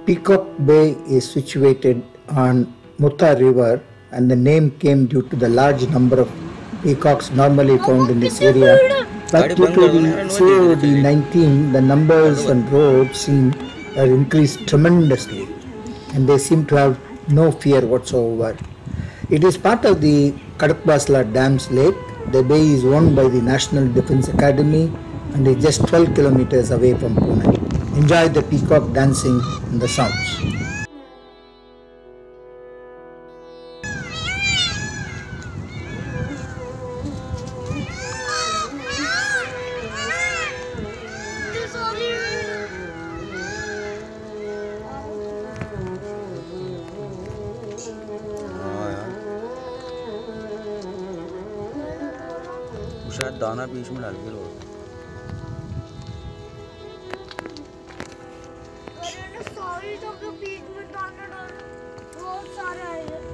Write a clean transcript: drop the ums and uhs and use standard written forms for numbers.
Peacock Bay is situated on Mutta River, and the name came due to the large number of peacocks normally found in this area. But due to the COVID-19, the numbers on roads seem to have increased tremendously, and they seem to have no fear whatsoever. It is part of the Kadakbasla Dams Lake. The bay is owned by the National Defence Academy and is just 12 kilometers away from Pune. Enjoy the peacock dancing and the sounds. शायद दाना बीच में डाल के लो। Sorry तो बीच में दाना डाल बहुत सारे आए हैं।